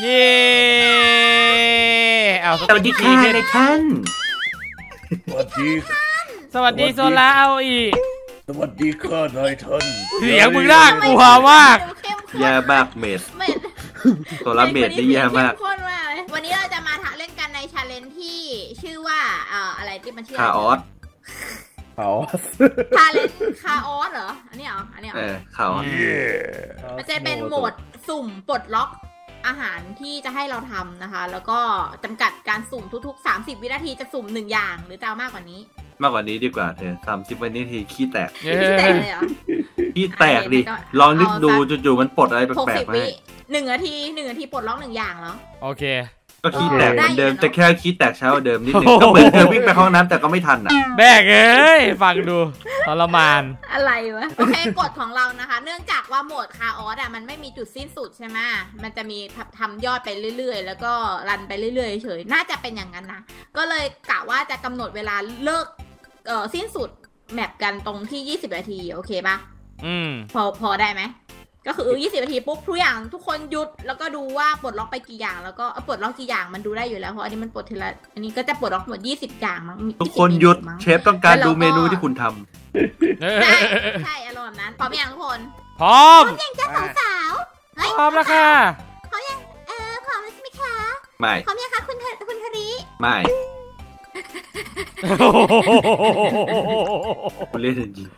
เย่เอาสวัสดีค่ะนายท่านสวัสดีสวัสดีโซล่าเอาอีกสวัสดีค่ะนายท่านเสียงมึงน่ากลัวมากแย่มากเมดโซล่าเมดนี่แย่มากวันนี้เราจะมาเล่นกันในชาเลนจ์ที่ชื่อว่าอะไรที่มันชื่อคาออสชาเลนจ์คาออสเหรออันนี้เหรอคาออสมันจะเป็นโหมดสุ่มปลดล็อกอาหารที่จะให้เราทำนะคะแล้วก็จำกัดการสุ่มทุกๆ30วินาทีจะสุ่ม1อย่างหรือจะมากกว่านี้ดีกว่าเธอ30วินาทีขี้แตกเลยเหรอขี้แตกดิลองนึกดูจู่ๆมันปลดอะไรแปลกๆมา 1 นาทีปลดล็อก1อย่างเหรอโอเคก็ขี้แตกเหมือนเดิมแต่แค่ขี้แตกเช้าเดิมนิดนึงก็เหมือนเธอวิ่งไปห้องน้ำแต่ก็ไม่ทันอ่ะแบกเอ้ยฟังดูทรมานอะไรวะโอเคกฎของเรานะคะเนื่องจากว่าโหมดคาออสมันไม่มีจุดสิ้นสุดใช่ไหมมันจะมีทำยอดไปเรื่อยๆแล้วก็รันไปเรื่อยๆเฉยน่าจะเป็นอย่างนั้นนะก็เลยกะว่าจะกำหนดเวลาเลิกสิ้นสุดแมปกันตรงที่20นาทีโอเคป่ะพอได้ไหมก็คือ20นาทีปุ๊บทุกอย่างทุกคนหยุดแล้วก็ดูว่าปลดล็อกไปกี่อย่างแล้วก็ปลดล็อกกี่อย่างมันดูได้อยู่แล้วเพราะอันนี้มันปลดทีละอันนี้ก็จะปลดล็อกหมด20อย่างมั้งทุกคนหยุดเชฟต้องการดูเมนูที่คุณทำใช่อารมณ์นั้นพร้อมยังทุกคนพร้อมยังจะสาวพร้อมแล้วค่ะพร้อมยังพร้อมแล้วใช่ไหมคะไม่พร้อมยังคะคุณธริไม่คุณเล่นจริง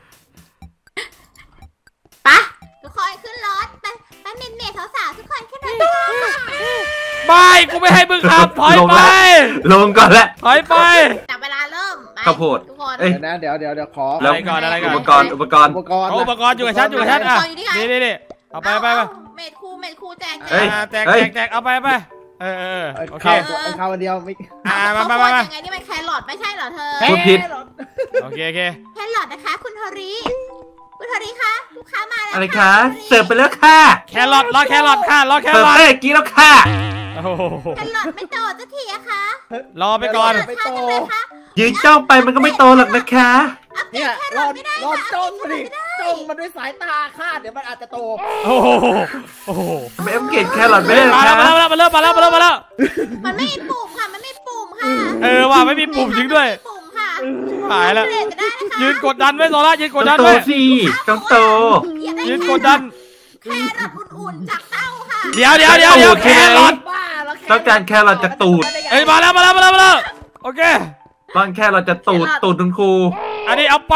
ปะทุกคนขึ้นรถไปเมดสาวๆทุกคนขึ้นรถไม่กูไม่ให้มึงขับถอยไปลงก่อนแหละถอยไปแต่เวลาเริ่มข้าวโพดทุกคนเดี๋ยวขออะไรก่อนอุปกรณ์อยู่กับฉันนี่เอาไปเมดคู่แจกเอาไปโอเคข้าวเดียวไม่มายังไงนี่มันแครอทไม่ใช่เหรอเธอพูดผิดโอเคแครอทนะคะคุณธริคะลูกค้ามาแล้วอะไรคะเสิร์ฟไปแล้วค่ะแครอทรอแครอทค่ะรอแครอทกี้แล้วค่ะแครอทไม่โตสักทีอะคะรอไปก่อนยืนจ้องไปมันก็ไม่โตหรอกนะคะเนี่ยรอจ้องมันดิจ้องมันด้วยสายตาค่ะเดี๋ยวมันอาจจะโตโอ้โหไม่เก็บแครอทไม่ได้มาแล้วมันไม่มีปุ่มค่ะว่าไม่มีปุ่มจริงด้วยหายแล้วยืนกดดันไว้โซล่ายืนกดดันไว้ต้องโตยืนกดดันแครอทอุ่นๆจากเต้าค่ะเดี๋ยวแครอทต้องการแครอทจากตูดมาแล้วโอเคตอนแค่เราจะตูดคุณครูอันนี้เอาไป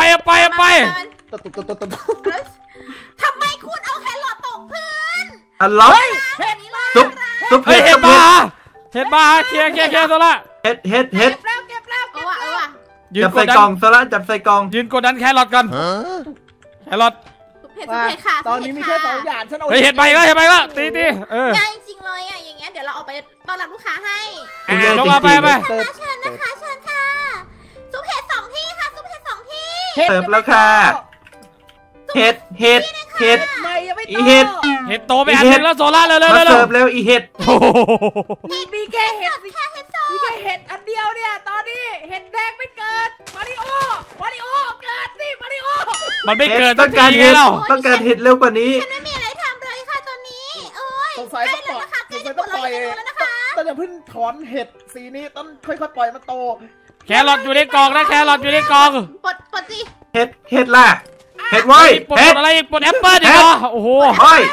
ทำไมคุณเอาแครอทตกพื้นอะไรซุปเห็ดบ้าเคลียร์โซล่าเห็ดเก็บแล้วจับใส่กล่องโซล่าจับใส่กล่องยืนกดดันแครอทกันแครอทตอนนี้มีแค่2อย่างฉันเอาเห็ดไปก็ตีง่ายจริงเลยอ่ะอย่างเงี้ยเดี๋ยวเราเอาไปต้อนรับลูกค้าให้ลงมาไปเชิญนะคะซุปเห็ด2ที่ค่ะซุปเห็ด2ที่เสิร์ฟแล้วค่ะเห็ดอีเห็ดโตไปอันนึงแล้วโซล่าเลยเสิร์ฟแล้วอีเห็ดมีแค่เห็ดอันเดียวเนี่ยตอนนี้เห็ดแดงไม่เกิดมาริโอเกิดสิมาริโอมันไม่เกิดต้องการเห็ดเร็วกว่านี้ฉันไม่มีอะไรทำเลยค่ะตอนนี้สงสัยต้องปล่อยต้องอย่าเพิ่งถอนเห็ดสีนี้ต้องค่อยๆปล่อยมันโตแครอทอยู่ในกล่องนะแครอทอยู่ในกล่องปลดสิเห็ดล่ะเห็ดไว้ปลดอะไรปลดแอปเปิ้ลดิเหรอโอ้โหง่าย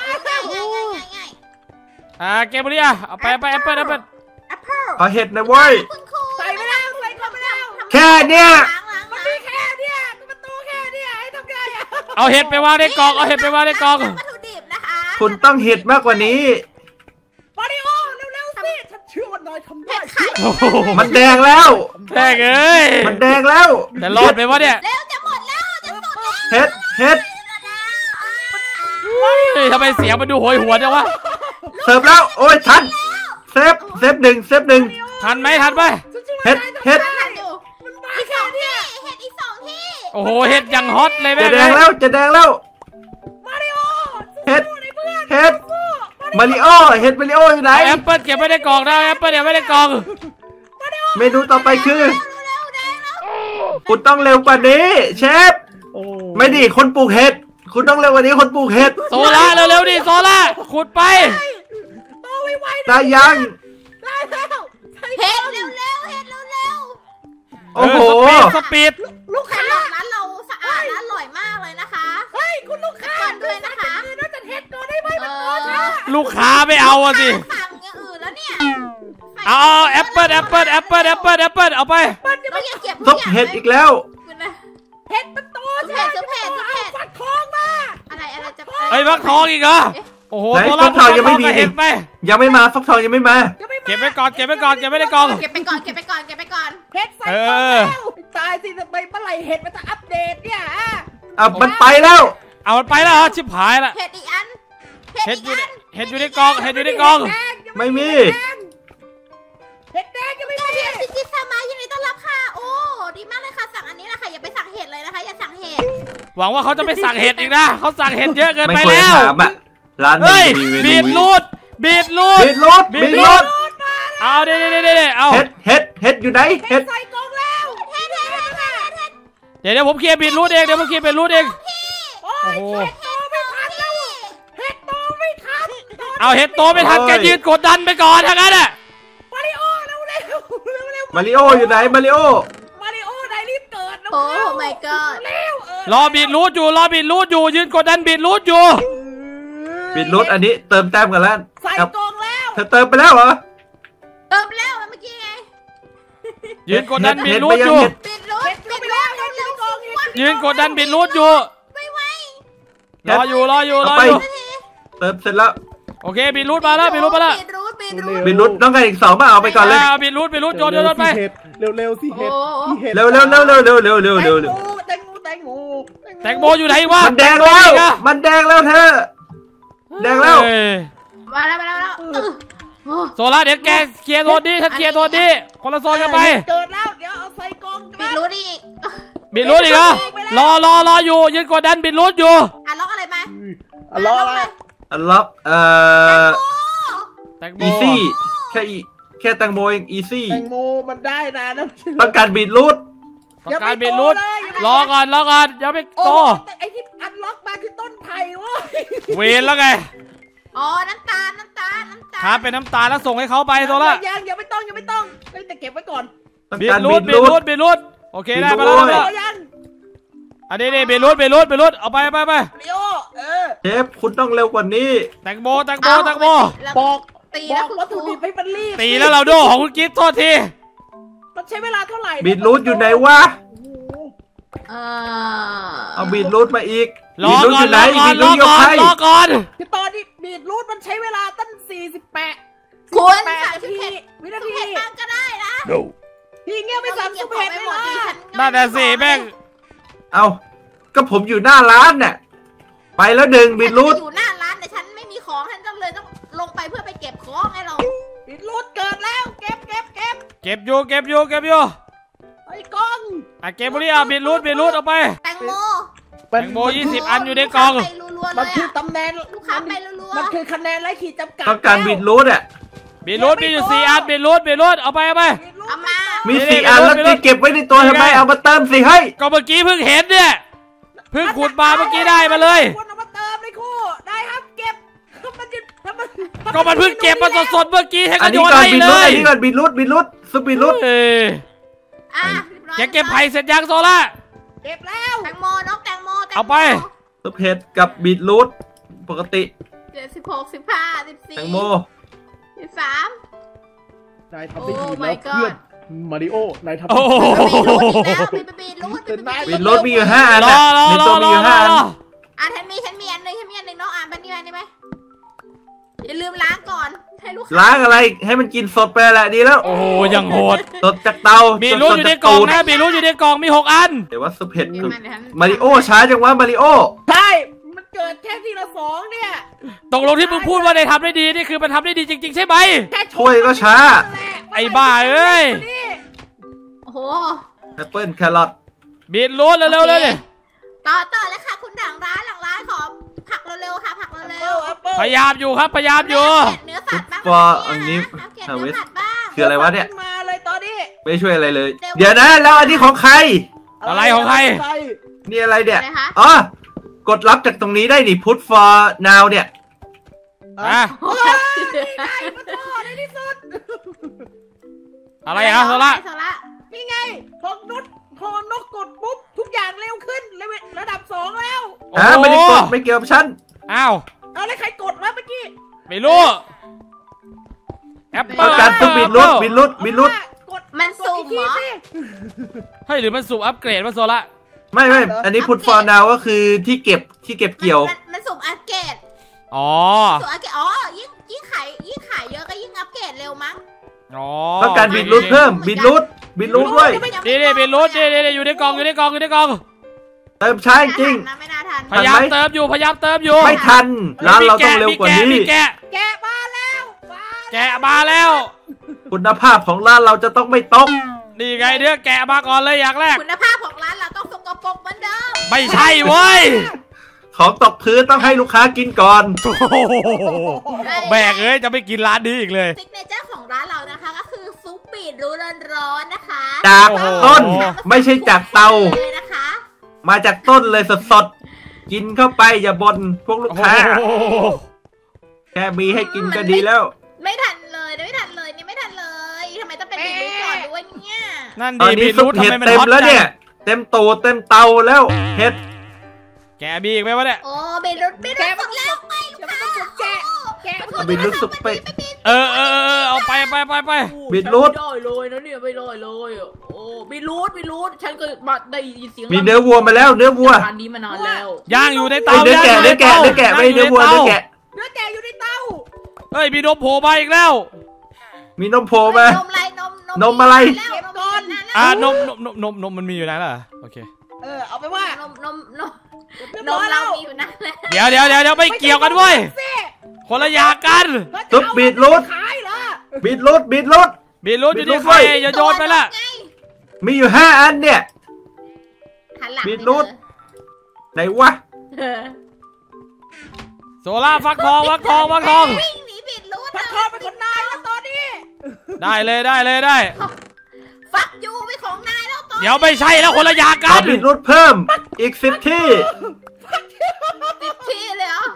เกมบุรีเอาไปแอปเปิ้ลเอาเห็ดนะเว้ยใส่ไม่ได้แค่เนี้ยมันมีแค่เนี้ยมันโตแค่เนี้ยให้ทำไงเอาเห็ดไปวางในกล่องคุณต้องเห็ดมากกว่านี้มาริโอเร็วสิฉันเชื่อว่านายทำได้มันแดงแล้วแดงเอ้ยมันแดงแล้วแต่รอดไปวะเนี่ยจะหมดแล้วเห็ดทำไมเสียงมันดูโหยหวนจังวะเสิร์ฟแล้วโอ้ยทันเซฟหนึ่งทันไหมเห็ดอีก2ที่โอ้โหเห็ดยังฮอตเลยแม่จะแดงแล้วมาริโอเห็ดมาริโออยู่ไหนแอปเปิ้ลเก็บไว้ในกล่องนะแอปเปิ้ลเก็บไว้ในกล่องเมนูต่อไปคือคุณต้องเร็วกว่านี้เชฟไม่ดิคนปลูกเห็ดคุณต้องเร็วกว่านี้คนปลูกเห็ดโซล่าเร็วดิโซล่าขุดไปโตไวได้ยังได้แล้วเห็ดเร็วๆเห็ดเร็วโอ้โหสปีดลูกๆค้าร้านเราสะอาดและอร่อยมากเลยนะคะเฮ้ยคุณลูกค้าด้วยนะคะน่าจะเห็ดก่อนได้ไหมมันรอช้าลูกค้าไม่เอาอะสิสั่งอย่างอื่นแล้วเนี่ยเอาแอปเปิลเอาไปเราอย่าเก็บซุปเห็ดอีกแล้วคุณนะเห็ดมันโตช้าฟัดคองมาอะไรจะไอ้ฟักทองอีกเหรอโอ้โหไหนตัวฟักทองยังไม่มีเห็ดไหมยังไม่มาฟักทองยังไม่มาเก็บไว้ก่อนเก็บไว้ในกล่องเก็บไปก่อนเห็ดใส่เอก่อนอแล้วตายสิทำไมเมื่อไหร่เห็ดมันจะอัปเดตเนี่ยอ่ะมันไปแล้วเอามันไปแล้วเหรอชิบหายละเห็ดอีกอันเห็ดอยู่ในกล่องไม่มีเห็ดแดงยังไม่มีพี่จิ๊บทำมายินดีต้อนรับค่ะโอ้ดีมากเลยค่ะสั่งอันนี้นะคะอย่าไปสั่งเห็ดเลยนะคะอย่าสั่งเห็ดหวังว่าเขาจะไม่สั่งเห็ดอีกนะเขาสั่งเห็ดเยอะเกินไม่ไปควรแล้วถามอ่ะร้านเฮ้ยมีเมนูบีทรูทบีทรูทเอาเดี๋ยวเอาเห็ดอยู่ไหนเห็ดใส่กล่องแล้วเดี๋ยวผมเคลียร์บีทรูทเองโอ้โอ้ยโหเห็ดโตไม่ทันเอาเห็ดโตไม่ทันแกยืนกดดันไปก่อนทั้งนั้นอ่ะมาริโอเร็วมาริโออยู่ไหนมาริโอมาริโอไหนรีบเกิดโอ้ my god เร็วรอบีทรูทอยู่ยืนกดดันบีทรูทอยู่บีทรูทอันนี้เติมแต้มกันแล้วใส่กล่องแล้วเธอเติมไปแล้วเหรอเติมแล้วเมื่อกี้ไงยืนกดดันบีทรูทอยู่ปิดรูทเห็ดปิดไปรูแล้วทเร็วๆกล่องยืนกดดันบีทรูทอยู่ไม่ไหวรออยู่เอาไป เติมเสร็จแล้วโอเคบีทรูทมาแล้วปิดรูทบีทรูทต้องการอีก2มาเอาไปก่อนเลยบีทรูทโยนไปเร็วสิเห็ดพี่เห็ดเร็วแตงโมแตงโมอยู่ไหนวะมันแดงแล้วมันแดงแล้วเธอแดงแล้วมาแล้วโซล่าเดี๋ยวแกเคลียร์โซนนี้ฉันเคลียร์โซนนี้คนละโซนกันไปเกิดแล้วเดี๋ยวเอาใส่กล่องปิดรูทอีกบีทรูทอีกเหรอรออยู่ยืนกดดันบีทรูทอยู่อ่ะล็อกอะไรมารออะไรอันล็อกแตงโมอีซี่แค่แตงโมเองอีซี่แตงโมมันได้นะต้องการบีทรูทต้องการบีทรูทรอก่อนอย่าไปโตไอ้ที่อันล็อกมาคือต้นไผ่เว้ยเวรแล้วไงอ๋อน้ำตาลครับเป็นน้ำตาลแล้วส่งให้เขาไปโซล่ายังไม่ต้องแต่เก็บไว้ก่อนต้องบีการทรูบีททรูทโอเคได้มาแล้วยังอันนี้บีทรูทเอาไปเดี๋ยวเชฟคุณต้องเร็วกว่านี้แตงโมบอกตีบแล้อวกคุณวัตคถุรูดิบให้มันรีบตีแล้วเราโดของคุณกิฟต์โทษทีมันใช้เวลาเท่าไหร่บีทรูทอยู่ไหนวะ เอาบีทรูทมาอีกรบีอทรูทก่ออนยู่ไหนบีทรูทยกให้รอก่อนคือตอนนี้บีทรูทมันใช้เวลาตั้ง48 คุณวินาทีเผ็ดบ้างก็ได้นะพี่เงี้ยไม่สั่งสุเผ็ดเลยล่ะนั่นน่ะสิแม่งเอาก็ผมอยู่หน้าร้านน่ะไปแล้ว1บีทรูทอยู่หน้าร้านแต่ฉันไม่มีของฉันก็เลยต้องลงไปเพื่อไปเก็บของไงเราบีทรูทเกิดแล้วเก็บเก็บอยู่ไอ้กล้องเก็บบุรีบีทรูทเอาไปแตงโมแตงโม20 อันอยู่ในกล่องไปรัวๆเลมันยคืออะตำแหน่งลูกค้าไปรัวมันคือคะแนนไร้ขีดจำกัดต้องการบีทรูทอ่ะบีทรูทมีอยู่4 อันบีทรูทเอาไปๆเอามามี4 อันแล้วจะเก็บไว้ในตัวทำไมเอามาเติมสิให้ก็เมื่อกี้เพิ่งเห็นเนี่ยเพิ่งขุดมาเมื่อกี้ได้มาเลยคุณเอามาเติมเลยครูได้ครับเก็บมันจะก็มันเพิ่งเก็บมาสดๆเมื่อกี้ให้อัก็นโยนี้นก่อนให้บีทเลรูทอัยนนี้ก่อนบีทรูทซุปบีทรูทอ่ะแกเก็บไผ่เสร็จยังโซล่าเก็บแล้วแตงโมน้องแตงโมเอาไปซุปเห็ดกับบีทรูทปกติ 16 15 14 แตงโม 13 นายทำได้ดี Oh แล้ my วเพื่อน god มาริโอนายทำโอ้โหบีรูทบีทรูทมีอยู่5 อันรน่ะอในตัวมีอยู่5 อันอ่ะฉันมีอันหนึ่งน้องอ่านบันนี้ได้ไหมอย่าลืมล้างก่อนให้ลูกค้าล้างอะไรให้มันกินสดไปแหละดีแล้วโอ้โหยังโหดสดจากเตาบีทรูทอยู่ในกล่องนะบีทรูทอยู่ในกล่องมี6 อันเดี๋ยวว่าซุปเห็ดเดี๋ยวมันเดี๋ยวฉันมาริโอช้าจังวะมาริโอใช่มันเกิดแค่ทีละ2เนี่ยตกลงที่มึงพูดว่าได้ทำได้ดีนี่คือมันทำได้ดีจริงๆใช่ไหมแค่ช่วยก็ช้าไอ้บ้าเอ้ยโอ้โหแอปเปิ้ลแครอทบีทรูทเร็วๆเลยดิต่อเลยค่ะคุณหลังร้านขอผักเร็วๆค่ะผักเร็วพยายามอยู่ครับพยายามอยู่เนื้อสัตว์บ้างว่าอันนี้เก็บเนื้อสัตว์บ้างคืออะไรวะเนี่ยมาเลยตอนนี้ไม่ช่วยอะไรเลย เดี๋ยวนะแล้วอันนี้ของใครอะไรของใครนี่อะไรเนี่ยอะไรคะอ๋อกดรับจากตรงนี้ได้นี่ put for now เนี่ยอ่ะได้มาต่อในที่สุดอะไรอ่ะโซล่านี่ไงพอนกกดปุ๊บทุกอย่างเร็วขึ้นระดับ2แล้วไม่ได้กดไม่เกี่ยวกับฉันอ้าวเอาแล้วใครกดวะเมื่อกี้ไม่รู้แอปเปิต้ลองการต้องบิดรุดมันสุ่มเหรอเฮ้ยหรือมันสุ่มอัปเกรดวะโซล่าไม่อันนี้พุทฟอร์นาวก็คือที่เก็บเกี่ยวมันสุ่มอัปเกรดอ๋อสุ่มอัปเกรดยิ่งขายเยอะก็ยิ่งอัปเกรดเร็วมั้งอ๋อต้องการบิดรุดเพิ่มบิดรุดด้วยนี่เป็นรถนี่อยู่ในกล่องอยู่ในกล่องเติมใช้จริงไม่น่าทันพยายามเติมอยู่ไม่ทันร้านเราต้องเร็วกว่านี้แกะแกะมาแล้วมาแล้วคุณภาพของร้านเราจะต้องไม่ตกนี่ไงเดี๋ยวแกะมาก่อนเลยอย่างแรกคุณภาพของร้านเราต้องสกปรกเหมือนเดิมไม่ใช่เว้ยของตกพื้นต้องให้ลูกค้ากินก่อนโอ้โหแบกจะไม่กินร้านนี้อีกเลยซิกเนเจอร์ของร้านเรานะคะก็คือซุปบีทรูร้อนๆนะคะจากต้นไม่ใช่จากเตาเลยนะคะมาจากต้นเลยสดๆกินเข้าไปอย่าบ่นพวกลูกค้าแค่มีให้กินก็ดีแล้วไม่ทันเลยนี่ไม่ทันเลยทำไมต้องเป็นบีทรูก่อนด้วยเนี่ยนั่นตอนดีนี้บีซุรูปททำเห็ดไมมันเต็มฮอตแล้วจัเนี่ยงเต็มตูเต็มเตาแล้วเห็ดแกะบีอีกไหมวะเนี่ยโอ้บีทรูสุกแล้วไปลูกค้าบิดรุดซุปไปเอาไปบีทรูทไม่ได้เลยนะเนี่ยไม่ได้เลยโอ้บีทรูทฉันก็มาได้ยินเสียงมีเนื้อวัวมาแล้วเนื้อวัวอันนี้มานานแล้วย่างอยู่ในเตาเนื้อแกะไม่เนื้อวัวเนื้อแกะเนื้อแกะอยู่ในเตาเฮ้ยมีนมโผล่มาอีกแล้วมีนมโผล่มานมอะไรนมอะไรเก็บก่อนนมมันมีอยู่นั่นเหรอโอเคเอาไปว่านมเรามีอยู่นั่นแหละเดี๋ยวไม่เกี่ยวกันเว้ยคนละอย่างกันซุปบีทรูทขายเหรอบีทรูทบีรูทอยู่ที่ใครอย่าโยนไปละมีอยู่5 อันเนี่ยหันหลังบีทรูท ไหนวะโซล่าฟักทองวิ่งหนีบีทรูทพัดทอเป็นคนนายแล้วตอนนี้ได้ฟักยูไปของนายแล้วตอนเดี๋ยวไม่ใช่แล้วคนละอย่างกัเอานบีทรูทเพิ่มอีก10 ที่ที่เลยเหรอ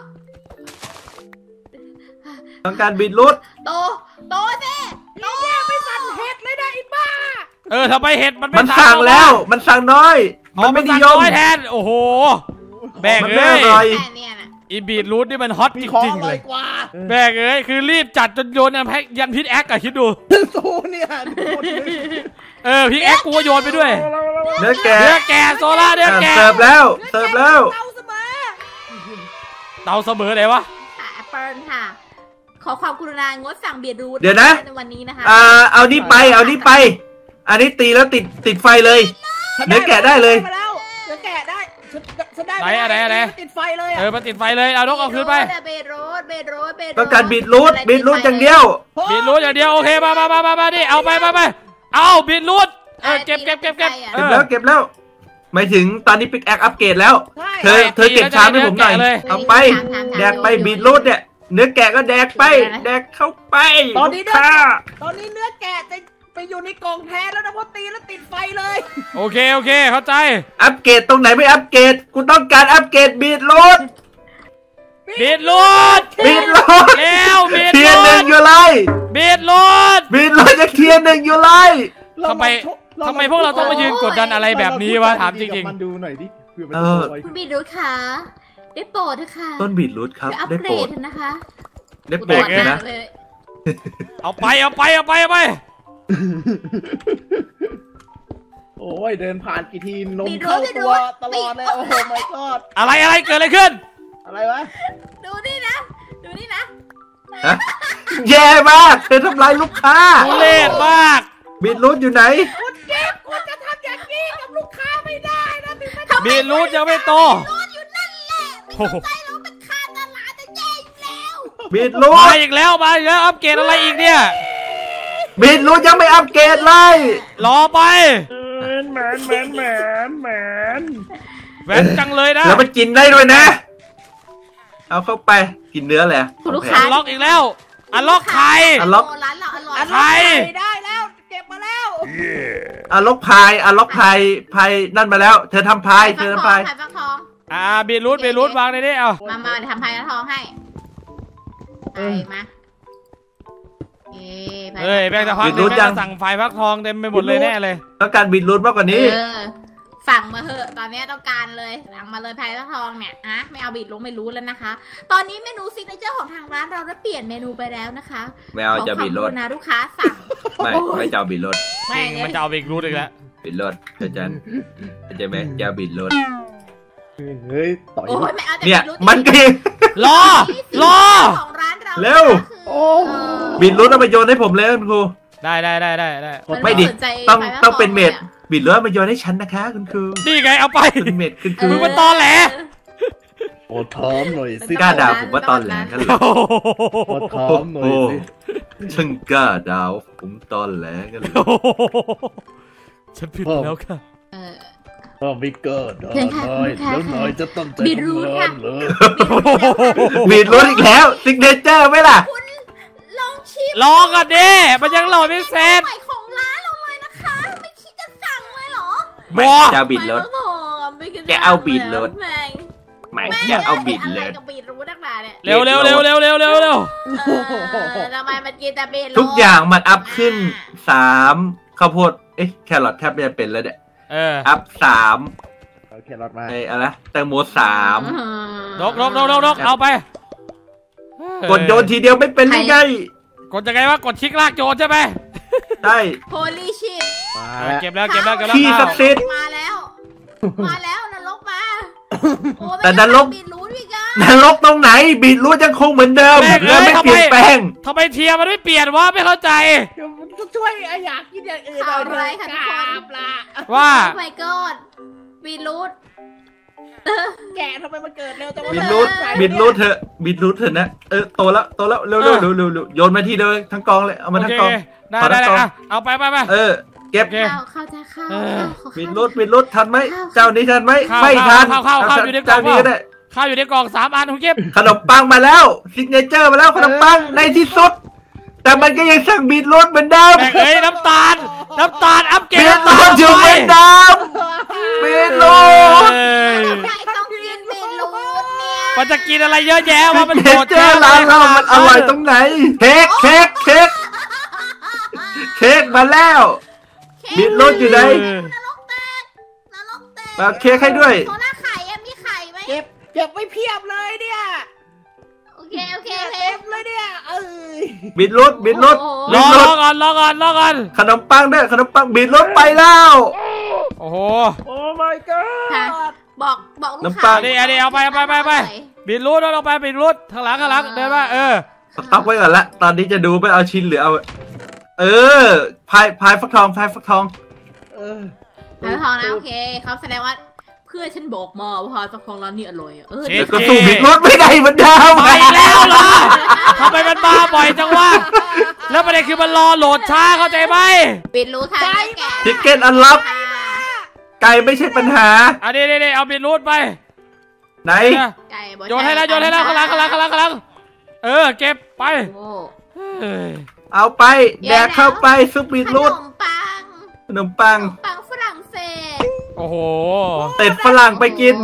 ต้องการบีทรูทโตสิเนี่ยไม่สั่นเห็ดเลยนะไอ้บ้าทำไมเห็ดมันมันสั่งแล้วมันสั่งน้อย มันไม่นิยมน้อยแทนโอ้โหแบกมันเลไม่อย ร่อยแต่เนี่ยนะอีบีทรูทนี่มันฮอตจมีของริองๆร่เลอยยกว่าแบกคือรีบจัดจนโยนยันพิษแอคอะคิดดูสูเนี่ยดูดิพิษแอคกูโยนไปด้วยเนื้อแกะเนื้อแกะโซล่าเนื้อแกะเสิร์ฟแล้วเสิร์ฟแล้วเตาเสมอเตาเสมอไหนวะค่ะแอปเปิลค่ะ ขอความกรุณางดสั่งบีทรูทเดี๋ยวนะในวันนี้นะคะเอานี่ไป อันนี้ตีแล้วติดไฟเลย เนื้อแกะได้เลยมาแล้วเนื้อแกะได้ฉันได้ไหนติดไฟเลยมาติดไฟเลยเอานกเอาคืนไปบีทรูทต้องการบีทรูทอย่างเดียวบีทรูทอย่างเดียวโอเคมาดิเอาไปเอาบีทรูทเก็บเก็บแล้วหมายถึงตอนนี้ปิกแอคอัปเกรดแล้ว เธอเก็บชามให้ผมหน่อยเอาไปแดกไปบีทรูทเนี่ยเนื้อแกะก็แดกไปแดกเข้าไปตอนนี้ลูกค้าเนื้อแกะจะไปอยู่ในกล่องแทนแล้วนะเพราะตีแล้วติดไฟเลยโอเคเข้าใจอัปเกรดตรงไหนไม่อัปเกรดกูต้องการอัปเกรดบีทรูทบีทรูท แล้วบีทรูทเทียร์หนึ่งอยู่เลยบีทรูทจะเทียร์หนึ่งอยู่เลยทำไมพวกเราต้องมายืนกดดันอะไรแบบนี้วะถามจริงมันดูหน่อยดิเผื่อมันคุณบีทรูทค่ะได้โปรดเถอะค่ะต้นบีทรูทครับอัปได้เกรโปรดดเถอะนะคะได้โปรดเลยนะเลยๆเอาไปโอ้ยเดินผ่านกี่ทีนมเข้าตัวตลอดเลยโอ้โห my god อะไรเกิดอะไรขึ้นอะไรวะดูนี่นะฮะแย่มากเธอทำลายลูกค้าทุเรศมากบีทรูทอยู่ไหนคุณเก็บคุณจะทำอย่างนี้กับลูกค้าไม่ได้นะถึงแม้บีทรูทยังไม่โตรูทอยู่นั่นแหละไม่ต้องใจเราเป็นค่าตลาดจะแย่อยู่แล้วบีทรูมาทอีกแล้วอัปเกรดอะไรอีกเนี่ยบีทรูทยังไม่อัปเกรดเลยรอไปแหมนแหวนจังเลยนะแล้วมันกินได้ด้วยนะ เอาเข้าไปกินเนื้อแหละคุณลูกค้าล็อกอีกแล้วอันล็อกไข่อันล็อกร้านเราอร่อยอันใครได้แล้วเก็บมาแล้วอันล็อกพายนั่นมาแล้ว เธอทำพายไข่ฟักทองบีทรูทวางในนี้เอามาทำพายทองให้ไปมาเฮ้ยแม่งจะพักแม่งจะสั่งไฟฟักทองเต็มไปหมดเลยแน่เลยต้องการบิดรูทมากกว่านี้สั่งมาเหอะตอนนี้ต้องการเลยสั่งมาเลยไฟฟักทองเนี่ยอะไม่เอาบีทลงไม่รู้แล้วนะคะตอนนี้เมนูซิกเนเจอร์ของทางร้านเราได้เปลี่ยนเมนูไปแล้วนะคะไม่เอาจะบิดรูทนะลูกค้าสั่งไม่จะเอาบิดรูทจริงมันจะเอาเบรกรูทอีกแล้วบิดรูทเข้าใจไหมจะบิดรูทเฮ้ยต่อยโอ้ยไม่เอาแต่เนี่ยบีทรูทมันก็ยังรอของร้านเราเร็วโอ้บิดรูทเอามาโยนให้ผมเลยคุณครูได้ไม่ดิต้องเป็นเม็ดบิดรูทมาโยนให้ฉันนะคะคุณครูนี่ไงเอาไปคุณเม็ดคุณครูมึงมันตอแหลโอ้ถามหน่อยสิกล้าด่าผมว่าตอนแหลกันเหรอโอ้ถามหน่อยสิช่างกล้าด่าผมตอนแหลกันเลยฉันผิดแล้วค่ะถ้าไม่เกิดน้อยแล้วน้อยจะต้องใจทำงานเลยบิดรูทอีกแล้วซิกเนเจอร์ไหมล่ะคุณลองชิมรอกันดิมันยังโหลดไม่เสร็จใหม่ของร้านเราเลยนะคะ ไม่คิดจะสั่งเลยเหรอบอจะบิดรูท แกเอาบีทรูทแม่งไม่จะเอาบิดอะไรเลยกับบีทรูทนักหนาเนี่ยเร็วทำไมมันกินแต่บีทรูททุกอย่างมันอัพขึ้น3ข้าวโพดแครอทแทบจะเป็นแล้วเนี่ยอัพ3 โอเครอดมาอะไรแตงโม3 นกเอาไปกดโยนทีเดียวไม่เป็นยังไงกดยังไงวะกดชิกลากโจรใช่ไหมได้โพลีชิตเก็บแล้วขี้ศักดิ์สิทธิ์มาแล้วนรกมาโอ้แต่นรกบีทรูทอีกอะนรกตรงไหนบีทรูทยังคงเหมือนเดิมและไม่เปลี่ยนแปลงทำไมเทียมันไม่เปลี่ยนวะไม่เข้าใจช่วยอยากกินอย่างอื่นข่าวเลร้าย ยค่ะทุกคนปลาว่าโอ้ my god บีทรูทแกทำไมมันเกิดเร็วจังบีทรูทเถอะนะโตแล้วเร็วโยนมาที่เดิมทั้งกองเลยเอามาทั้งกองได้เอาไปเก็บเข้าจะเข้าบิดรูททันไหมเจ้านี้ทันไหมไม่ทันข้าวอยู่ในกล่องเจ้านี้ก็ได้ข้าวอยู่ในกล่อง3 อันคุณเก็บขนมปังมาแล้วซิกเนเจอร์มาแล้วขนมปังในที่สุด แต่มันก็ยังสั่งบีทรูทเหมือนเดิมแม่งน้ำตาลอัพเกรบีดทรูทอยู่เหมือนเดิมบีทรูทไม่ต้องกินบีทรูทเนี่ยมันจะกินอะไรเยอะแยะว่ามันเนเจอร์ร้านเรามันอร่อยตรงไหนเค้กมาแล้วบีทรูทอยู่ไหนนรกแตกเอาเค้กให้ด้วยโซล่าไข่มีไข่ไหมเก็บไม่เพียบเลยเนี่ยโอเคเต็มเลยเนี่ยบีทรูทรอก่อนขนมปังด้วยขนมปังบีทรูทไปแล้วโอ้โหโอ้ my god บอกลูกน้ำปค้าลาเอาไปบีทรูทเอาไปบีทรูทข้างหลังเดินมาสต็อกไว้ก่อนละตอนนี้จะดูไม่เอาชิ้นหรือเอาพายฟักทองทองนะโอเคเขาแสดงว่าเพื่อนฉันบอกมาว่าพอสักของร้านนี้อร่อยเดี๋ยวก็สู้บีทรูทไม่ได้เหมือนเดิมไปแล้วเหรอทำไมมันมาบ่อยจังวะแล้วประเด็นคือมันรอโหลดช้าเข้าใจไหมบีทรูททานได้แก่ทิกเก็ตอันลับไก่ไม่ใช่ปัญหานี่เอาบีทรูทไปไหนโยนให้แล้วข้างหลังเก็บไปเอาไปแดกเข้าไปซุปบีทรูทขนมปังฝรั่งเศสโอ้โหเต็ดฝรั่งไปกิน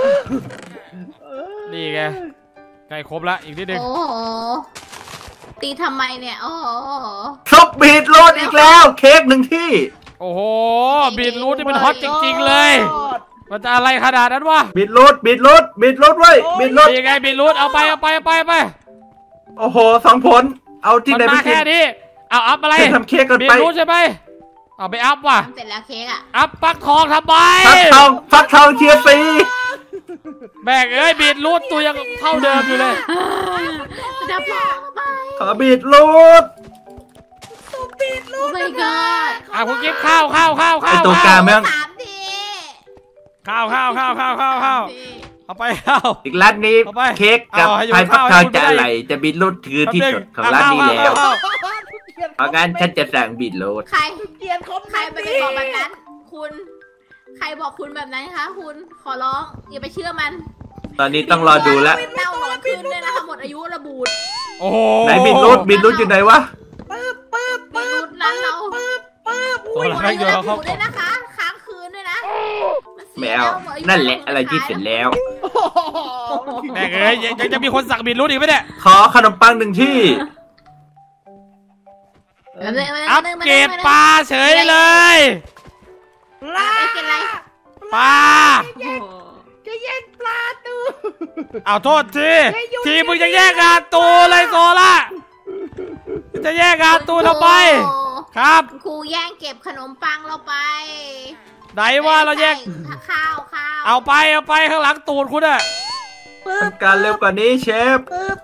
นี่ไงใกล้ครบละอีกนิดนึงโอ้โหตีทำไมเนี่ยโอ้โหซุปบีทรูทอีกแล้วเค้กหนึ่งที่โอ้โหบีทรูทที่เป็นฮอตจริงๆเลยมันจะอะไรขนาดนั้นวะบีทรูทไว้บีทรูทนี่ไงบีทรูทเอาไปโอ้โห2 ผลเอาที่ไหนมันไปมากินแค่นี้เอาอัพอะไรทำเค้กกันบีไปทรูทใช่ไหมเอาไปอัพว่ะเสร็จแล้วเค้กอะอัพฟักทองทำไมฟักทองเทียร์ฟรีแบกบีทรูทตัวยังเท่าเดิมอยู่เลยจะบอกไปขอบีทรูทโอ้ my god คุณกิฟข้าวไอตัวกลางแม่ง 3 ทีข้าวเอาไปข้าวอีกร้านนี้เค้กกับพายฟักทองจะอะไรจะบีทรูทคือที่สุดของร้านนี้แล้วเพราะงั้นฉันจะสั่งบีทรูทใครเกลียดครบใครไปบอกแบบนั้น คุณ ใครบอกคุณแบบนั้นคะคุณขอร้องอย่าไปเชื่อมันตอนนี้ต้องรอดูแล้วเน่าหนอนขึ้นเลยนะคะหมดอายุระบูดโอ้โหไหนบีทรูทอยู่ไหนวะบีทรูทร้านเราตัวละหมดไม่อายุเยอะระเขาบูดด้วยนะคะค้างคืนด้วยนะแมวนั่นแหละอะไรที่เสร็จแล้วแม่งเอ้ยยังจะมีคนสั่งบีทรูทอีกไหมเนี่ยขอขนมปัง1 ที่อัปเกรดปลาเฉยเลยไม่กินอะไรปลาจะแย่งปลาตูเอาโทษทีมึงจะแย่งงานตูเลยโซล่าจะแย่งงานตูทำไมครับครูแย่งเก็บขนมปังเราไปไหนว่าเราแย่งข้าวเอาไปข้างหลังตูดคุณอะทำการเร็วกว่านี้เชฟ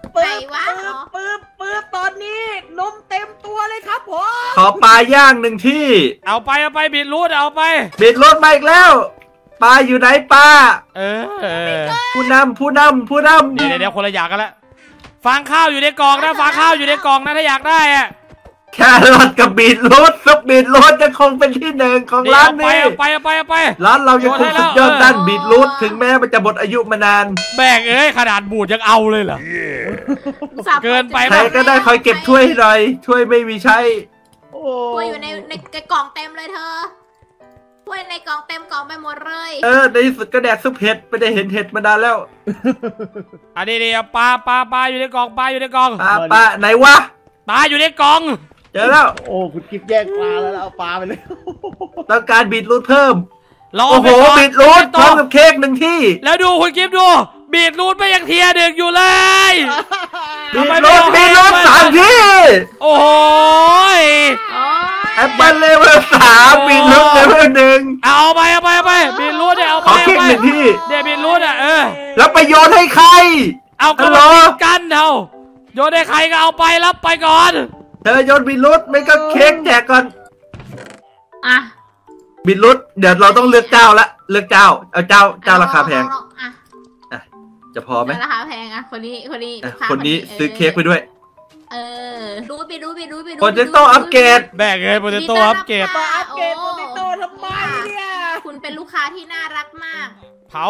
ปึ๊บตอนนี้นมเต็มตัวเลยครับผมขอปลาย่าง1 ที่เอาไปบีทรูทเอาไปบิดรถมาอีกแล้วปลาอยู่ไหนปลาเออผู้นำเดี๋ยวคนละอย่างกันละฟางข้าวอยู่ในกล่องนะฟางข้าวอยู่ในกล่องนะถ้าอยากได้อะแครอทกับบีทรถซุปบีทรถจะคงเป็นที่1ของร้านนี้เอาไปร้านเรายังคงสุดยอดด้านบีทรูทถึงแม้มันจะหมดอายุมานานแบกเอ้ยขนาดบูดยังเอาเลยเหรอ เกินไปใครก็ได้คอยเก็บถ้วยให้หน่อยถ้วยไม่มีใช้ถ้วยอยู่ในกล่องเต็มเลยเธอถ้วยในกล่องเต็มกล่องไปหมดเลยในที่สุดก็แดกซุปเห็ดไม่ได้เห็นเห็ดมานานแล้วอันนี้ปลาอยู่ในกล่องปลาอยู่ในกล่องปลาไหนวะปลาอยู่ในกล่องเจอแล้วโอ้คุณกิฟแย่งปลาแล้วเอาปลาไปเลยต้องการบีทรูทเพิ่มรอโอ้โหไปก่อนบีทรูทพร้อมไม่ต้กับเค้ก1 ที่แล้วดูคุณกิฟดูบีทรูทไม่ยังเทียร์1อยู่เลยบีทรูท3 ที่โอ้โหแอปเปิ้ลเลเวล3บีทรูทเลเวล1 เอาไปบีทรูทเนี่ยเอาไปขอเค้ก1 ที่เดี๋ยวบีทรูทแล้วไปโยนให้ใครเอากระบอกติดกันเอาโยนให้ใครก็เอาไปรับไปก่อนเธอโยนบีทรูทไม่ก็เค้กแจกก่อนอ่ะบีทรูทเดี๋ยวเราต้องเลือกเจ้าละเลือกเจ้าเอาเจ้าราคาแพง จะพอไหมราคาแพงอ่ะคนนี้คนนี้ซื้อเค้กไปด้วยรู้ไปดูโปเตโต้อัปเกรดแบกเลยโปเตโต้อัปเกรดมาอัปเกรดโปเตโต้ทำไมเนี่ยคุณเป็นลูกค้าที่น่ารักมากเผา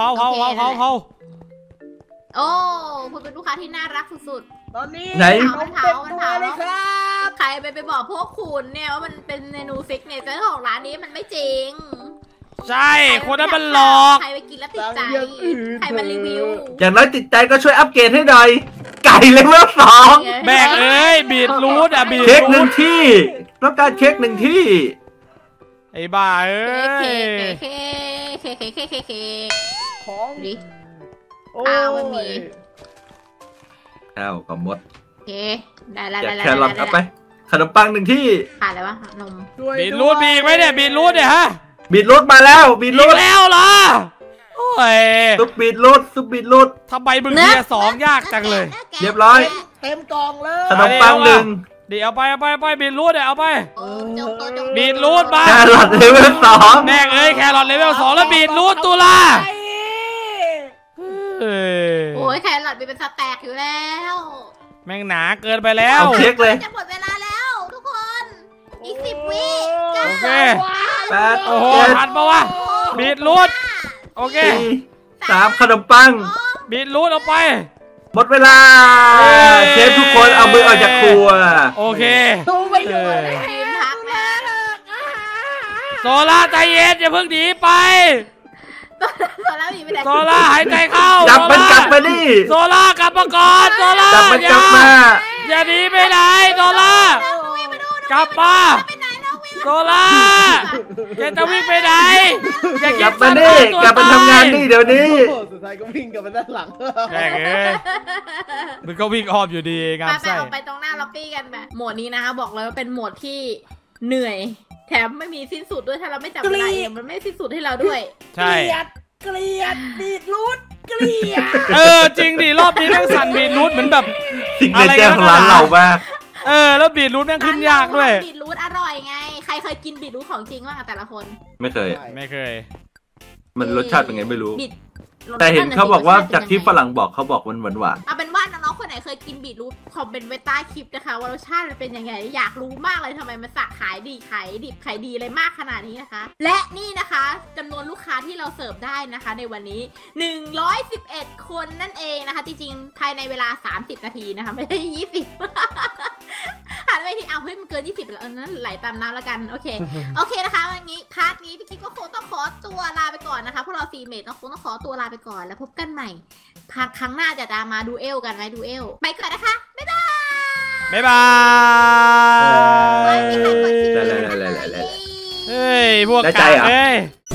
โอ้คุณเป็นลูกค้าที่น่ารักสุดตอนนี้ไหนมันเต็มตัวเลยครับๆใครไปบอกพวกคุณเนี่ยว่ามันเป็นเมนูซิกเนเจอร์ของร้านนี้มันไม่จริงใช่คนนั้นมันหลอกใครไปกินแล้วติดใจใครมารีวิวอย่างน้อยติดใจก็ช่วยอัปเกรดให้หน่อย ไก่เลเวล2 แบกเอ้ยบีทรูทบีทเค้กรูท 1 ที่ต้องการเค้ก1 ที่ไอ้บ้าเอ้ยเคของดิโอ้ไม่มีอ้าวก็หมดโอเคได้แล้วแจกแครอทเอาไปขนมปัง1 ที่ขาดอะไรวะนมบีทรูทมีอีกไหมเนี่ยบีทรูทเนี่ยฮะบีทรูทมาแล้วบีทอีรูกทแล้วเหรอโอ้ยซุปบีทรูทซุปบีทรูททำไมมึงเทียร์2ยากจังเลยเรียบร้อยเต็มกล่องเลยขนมปัง1 เดี๋ยวเอาไปบีทรูทเนี่ยเอาไปโอ้จงบีทรูทมาแครอทเลเวล2 แม่งเอ้ยแครอทเลเวล2แล้วบีทรูทตุลาเอ้ยโอ้ยแครอทมีเป็นสแต็กอยู่แล้วแม่งหนาเกินไปแล้วเอาเค้กเลยจะหมดเวลาแล้วทุกคนอีก10 วิโอเค 8 โอ้โหทันปะวะบีทรูทโอเค 7 3ขนมปังบีทรูทเอาไปหมดเวลาเย้เชฟทุกคนเอามือออกจากครัวโอเคดูไปดูเลยทีมพักนะโซล่าใจเย็นอย่าเพิ่งหนีไปตอนแล้วมีไปไหนโซล่าหายใจเข้าจับมันกลับมาดิโซล่ากลับมาก่อนโซล่าจับมันกลับมาอย่าหนีไปไหนโซล่ากลับมาโซล่าแกจะวิ่งไปไหนอย่ากลับมาดิกลับมาทำงานนี่เดี๋ยวนี้โอ้สุดท้ายก็วิ่งกลับไปด้านหลังแกเอ้ยมึงก็วิ่งอ้อมอยู่ดีงานไปไส้เอาไปตรงหน้าล็อบบี้กันแบบโหมดนี้นะคะบอกเลยว่าเป็นโหมดที่เหนื่อย แถมไม่มีสิ้นสุดด้วยถ้าเราไม่จับเวลาเองมันไม่สิ้นสุดให้เราด้วยใช่เกลียดบีทรูทเกลียดจริงดิรอบนี้แม่งสั่นบีทรูทเหมือนแบบสิ่งในแจ้งของร้านเรามากแล้วบีทรูทแม่งขึ้นยากด้วยบีทรูทอร่อยไง ใครเคยกินบีทรูทของจริงบ้างอะแต่ละคนไม่เคยไม่เคยมันรสชาติเป็นไงไม่รู้บีทแต่เห็นเขาบอกว่าจากที่ฝรั่งบอกเขาบอกมันหวานเอาเป็นว่าน้องๆคนไหนเคยกินบีทรูทคอมเมนต์ไว้ใต้คลิปนะคะว่ารสชาติมันเป็นยังไงอยากรู้มากเลยทำไมมันขายดีขายดิบขายดีเลยมากขนาดนี้นะคะ และนี่นะคะจำนวนลูกค้าที่เราเสิร์ฟได้นะคะ ในวันนี้111 คนนั่นเองนะคะจริงๆภายในเวลา30 นาทีนะคะไม่ใช่20 หันไม่ที่เอาเฮ้ยมันเกิน20แล้วนั้นไหลตามน้ำแล้วกันโอเคโอเคนะคะวันนี้พาร์ทนี้พี่กิ๊กก็คงต้องขอตัวลาไปก่อนนะคะพวกเราซีเมทคงต้องขอตัวลาไปก่อนแล้วพบกันใหม่ครั้งหน้าจะมาดูเอลกันไหมดูเอลไปก่อนนะคะบ๊ายบายบ๊ายบายไม่มีใครกดชิปเลยเฮ้ยพวกกากเฮ้ย